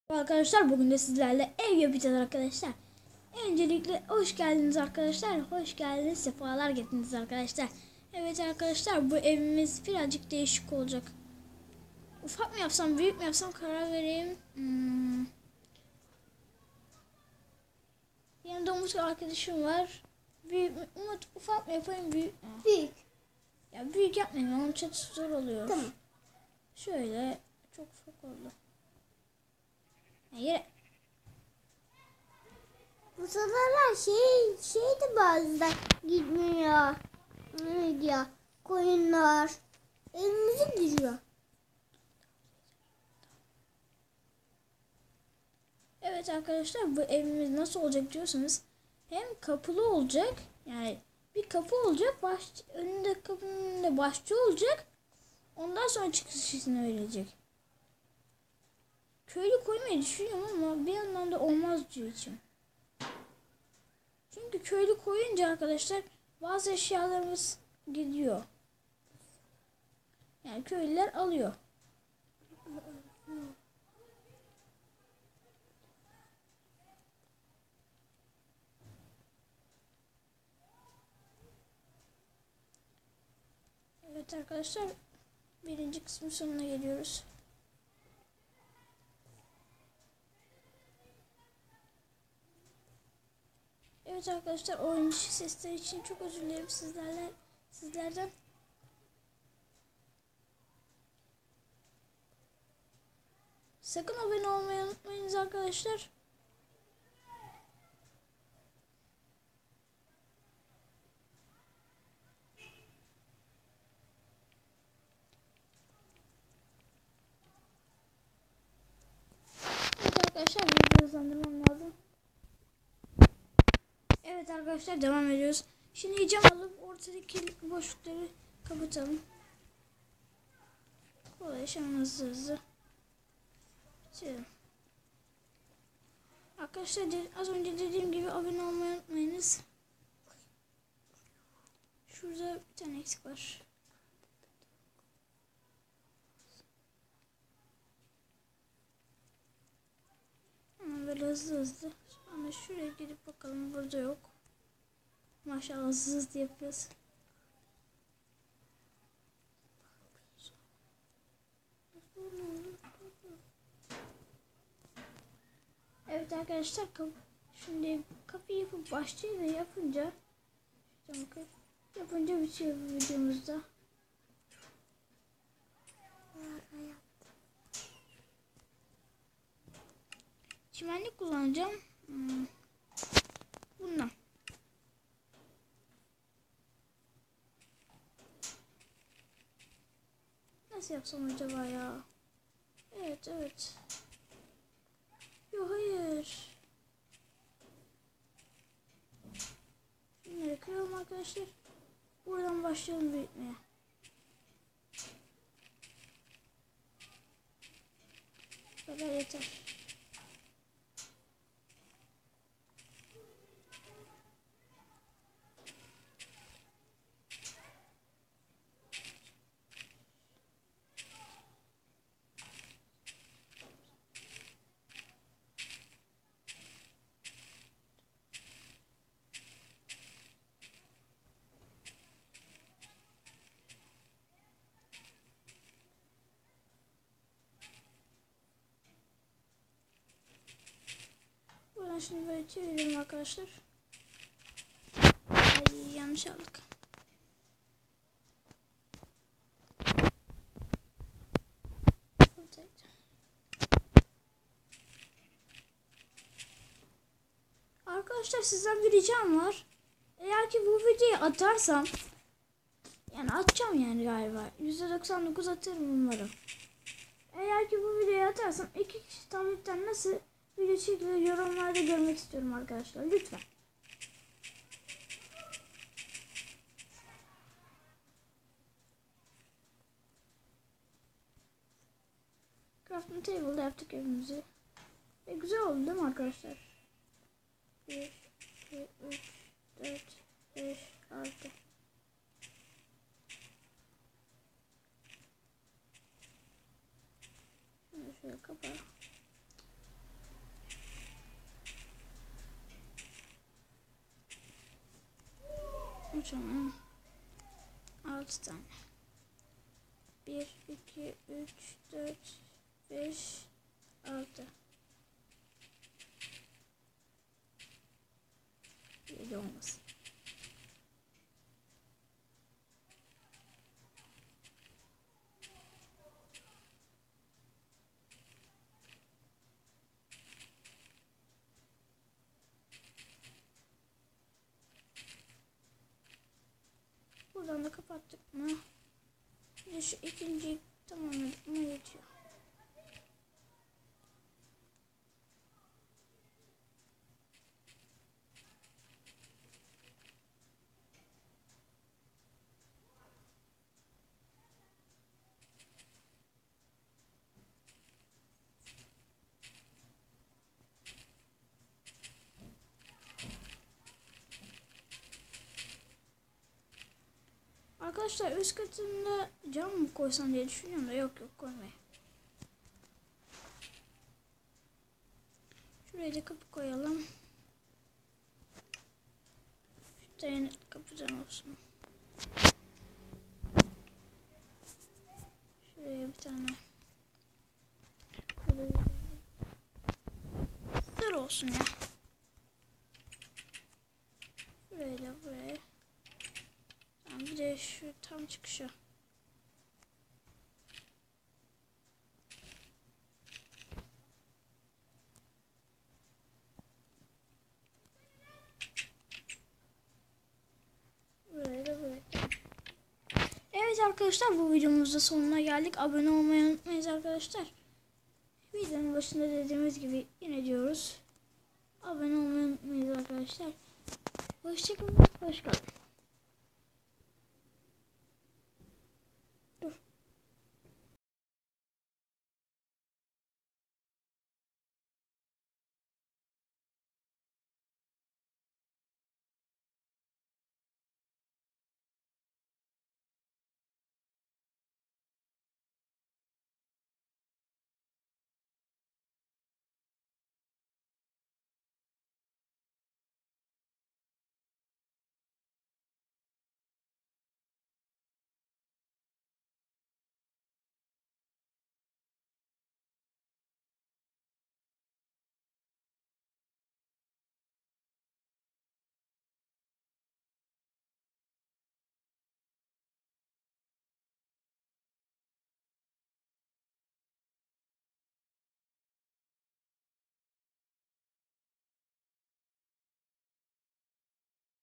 Arkadaşlar bugün de sizlerle ev yapacağız arkadaşlar. Öncelikle hoş geldiniz arkadaşlar. Hoş geldiniz. Sefalar getirdiniz arkadaşlar. Evet arkadaşlar, bu evimiz birazcık değişik olacak. Ufak mı yapsam, büyük mü yapsam karar vereyim. Yanımda Umut arkadaşım var. Büyük mü? Umut, ufak mı yapayım, büyük mü? Büyük. Ya büyük yapmayayım, onun çatısı zor oluyor. Tamam. Şöyle çok ufak oldu. Hayır. Bu seferler şey de bazen gitmiyor. Ne diyor? Koyunlar. Evimize giriyor. Evet arkadaşlar, bu evimiz nasıl olacak diyorsanız, hem kapılı olacak, yani bir kapı olacak, önünde, kapının önünde bahçe olacak, ondan sonra çıkış izni verilecek. Köylü koymayı düşünüyorum ama bir yandan da olmaz diyor için. Çünkü köylü koyunca arkadaşlar bazı eşyalarımız gidiyor. Yani köylüler alıyor. Evet arkadaşlar, birinci kısmın sonuna geliyoruz. Evet arkadaşlar, oyuncu sesleri için çok özür dilerim sizlerden. Sakın abone olmayı unutmayınız arkadaşlar. Evet arkadaşlar, videoyu hızlandırmam lazım. Evet arkadaşlar, devam ediyoruz. Şimdi cam alıp ortadaki boşlukları kapatalım. Kolay, hemen hızlı. Şimdi. Arkadaşlar az önce dediğim gibi abone olmayı unutmayınız. Şurada bir tane eksik var. Hemen böyle hızlı. Ama şuraya gidip bakalım, burada yok. Maşallah hızlı yapıyoruz. Evet arkadaşlar, şimdi kapıyı yapıp başlığını yapınca bitiyor bu videomuzda. Çimenlik kullanacağım. Bundan. Nasıl yapsam acaba ya? Evet. Yok, hayır. Bunları kıralım arkadaşlar. Buradan başlayalım büyütmeye. Bu kadar yeter. Buradan şimdi böyle çevirelim arkadaşlar. Ay, yanlış aldık. Arkadaşlar, sizden bir ricam var. Eğer ki bu videoyu atarsam, yani atacağım yani galiba. %99 atarım umarım. Eğer ki bu videoyu atarsam 2 kişi tabletten nasıl video çekilir yorumlarda görmek istiyorum arkadaşlar. Lütfen. Crafting table'da yaptık evimizi. Güzel oldu değil mi arkadaşlar? 1, 2, 3, 4, 5, 6. Şöyle kapatalım. Kaç tane? 6 tane. 1, 2, 3, 4, 5, 6. 7 olmasın. Buradan da kapattık mı? Bir de şu ikinciyi tamamladık mı yetiyor. Arkadaşlar üst katında cam mı koysam diye düşünüyorum da yok koymayayım. Şuraya da kapı koyalım. Şu tane kapıdan olsun. Şuraya bir tane. Sır olsun ya. Şuraya da buraya. Tamam, bir de şu tam çıkışı. Buraya da buraya. Evet arkadaşlar, bu videomuzda sonuna geldik. Abone olmayı unutmayın arkadaşlar. Videonun başında dediğimiz gibi yine diyoruz. Abone olmayı unutmayın arkadaşlar. Hoşçakalın. Hoş kalın.